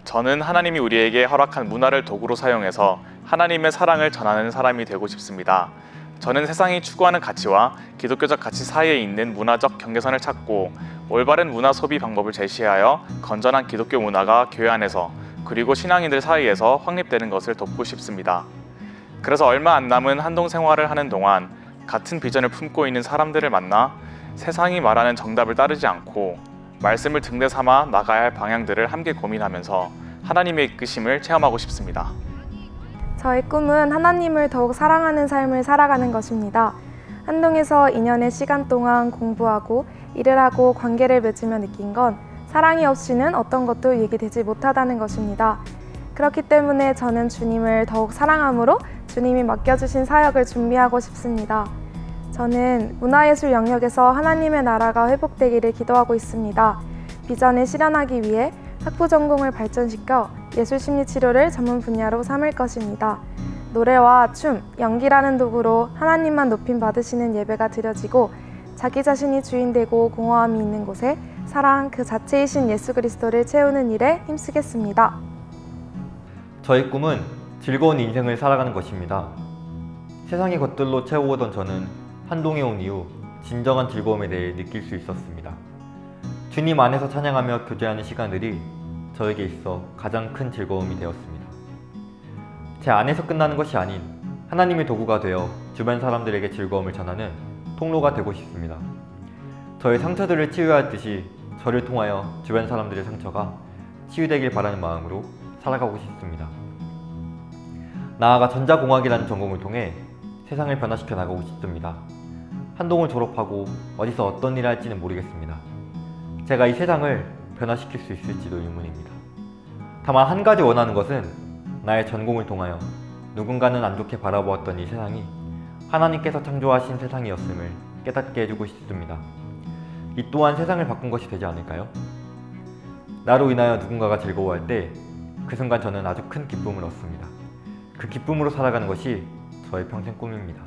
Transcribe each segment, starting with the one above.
저는 하나님이 우리에게 허락한 문화를 도구로 사용해서 하나님의 사랑을 전하는 사람이 되고 싶습니다. 저는 세상이 추구하는 가치와 기독교적 가치 사이에 있는 문화적 경계선을 찾고 올바른 문화 소비 방법을 제시하여 건전한 기독교 문화가 교회 안에서 그리고 신앙인들 사이에서 확립되는 것을 돕고 싶습니다. 그래서 얼마 안 남은 한동 생활을 하는 동안 같은 비전을 품고 있는 사람들을 만나 세상이 말하는 정답을 따르지 않고 말씀을 등대 삼아 나가야 할 방향들을 함께 고민하면서 하나님의 이끄심을 체험하고 싶습니다. 저의 꿈은 하나님을 더욱 사랑하는 삶을 살아가는 것입니다. 한동에서 2년의 시간 동안 공부하고 일을 하고 관계를 맺으며 느낀 건 사랑이 없이는 어떤 것도 유익되지 못하다는 것입니다. 그렇기 때문에 저는 주님을 더욱 사랑함으로 주님이 맡겨주신 사역을 준비하고 싶습니다. 저는 문화예술 영역에서 하나님의 나라가 회복되기를 기도하고 있습니다. 비전을 실현하기 위해 학부 전공을 발전시켜 예술심리치료를 전문 분야로 삼을 것입니다. 노래와 춤, 연기라는 도구로 하나님만 높임 받으시는 예배가 드려지고 자기 자신이 주인되고 공허함이 있는 곳에 사랑 그 자체이신 예수 그리스도를 채우는 일에 힘쓰겠습니다. 저의 꿈은 즐거운 인생을 살아가는 것입니다. 세상의 것들로 채워오던 저는 한동에 온 이후 진정한 즐거움에 대해 느낄 수 있었습니다. 주님 안에서 찬양하며 교제하는 시간들이 저에게 있어 가장 큰 즐거움이 되었습니다. 제 안에서 끝나는 것이 아닌 하나님의 도구가 되어 주변 사람들에게 즐거움을 전하는 통로가 되고 싶습니다. 저의 상처들을 치유하듯이 저를 통하여 주변 사람들의 상처가 치유되길 바라는 마음으로 살아가고 싶습니다. 나아가 전자공학이라는 전공을 통해 세상을 변화시켜 나가고 싶습니다. 한동을 졸업하고 어디서 어떤 일을 할지는 모르겠습니다. 제가 이 세상을 변화시킬 수 있을지도 의문입니다. 다만 한 가지 원하는 것은 나의 전공을 통하여 누군가는 안 좋게 바라보았던 이 세상이 하나님께서 창조하신 세상이었음을 깨닫게 해주고 싶습니다. 이 또한 세상을 바꾼 것이 되지 않을까요? 나로 인하여 누군가가 즐거워할 때 그 순간 저는 아주 큰 기쁨을 얻습니다. 그 기쁨으로 살아가는 것이 저의 평생 꿈입니다.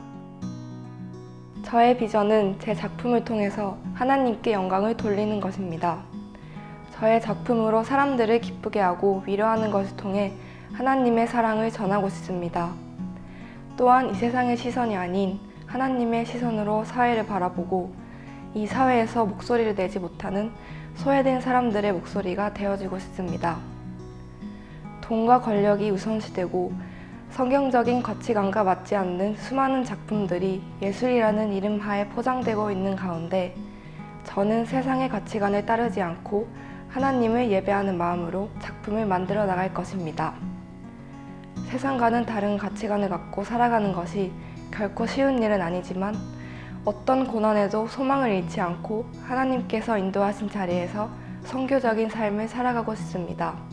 저의 비전은 제 작품을 통해서 하나님께 영광을 돌리는 것입니다. 저의 작품으로 사람들을 기쁘게 하고 위로하는 것을 통해 하나님의 사랑을 전하고 싶습니다. 또한 이 세상의 시선이 아닌 하나님의 시선으로 사회를 바라보고 이 사회에서 목소리를 내지 못하는 소외된 사람들의 목소리가 되어주고 싶습니다. 돈과 권력이 우선시되고 성경적인 가치관과 맞지 않는 수많은 작품들이 예술이라는 이름 하에 포장되고 있는 가운데 저는 세상의 가치관을 따르지 않고 하나님을 예배하는 마음으로 작품을 만들어 나갈 것입니다. 세상과는 다른 가치관을 갖고 살아가는 것이 결코 쉬운 일은 아니지만 어떤 고난에도 소망을 잃지 않고 하나님께서 인도하신 자리에서 선교적인 삶을 살아가고 싶습니다.